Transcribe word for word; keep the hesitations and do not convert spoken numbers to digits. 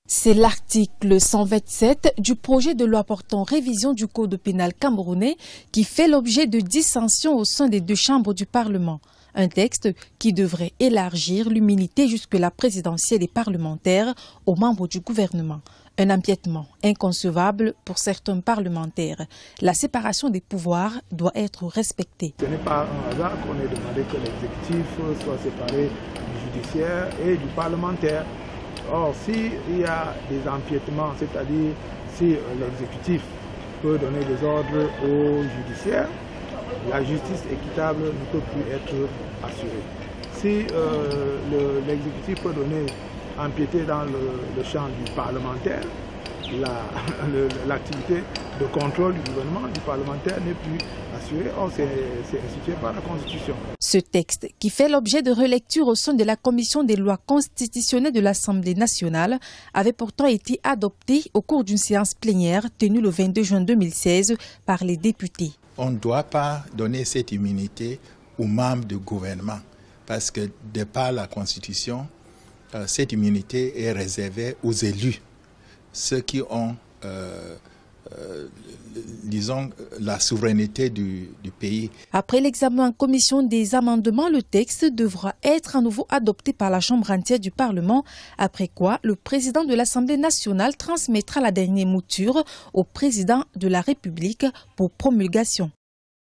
C'est l'article cent vingt-sept du projet de loi portant révision du Code pénal camerounais qui fait l'objet de dissensions au sein des deux chambres du Parlement. Un texte qui devrait élargir l'immunité jusque-là présidentielle et parlementaire aux membres du gouvernement. Un empiètement inconcevable pour certains parlementaires. La séparation des pouvoirs doit être respectée. Ce n'est pas un hasard qu'on ait demandé que l'exécutif soit séparé du judiciaire et du parlementaire. Or, s'il y a des empiètements, c'est-à-dire si l'exécutif peut donner des ordres au judiciaire, la justice équitable ne peut plus être assurée. Si euh, l'exécutif peut donner, empiéter dans le, le champ du parlementaire, l'activité la, de contrôle du gouvernement, du parlementaire n'est plus assurée. Or, c'est institué par la Constitution. Ce texte, qui fait l'objet de relecture au sein de la Commission des lois constitutionnelles de l'Assemblée nationale, avait pourtant été adopté au cours d'une séance plénière tenue le vingt-deux juin deux mille seize par les députés. On ne doit pas donner cette immunité aux membres du gouvernement parce que, de par la Constitution, euh, cette immunité est réservée aux élus, ceux qui ont, euh, euh, disons, la souveraineté du, du pays. Après l'examen en commission des amendements, le texte devra être à nouveau adopté par la Chambre entière du Parlement, après quoi le président de l'Assemblée nationale transmettra la dernière mouture au président de la République pour promulgation.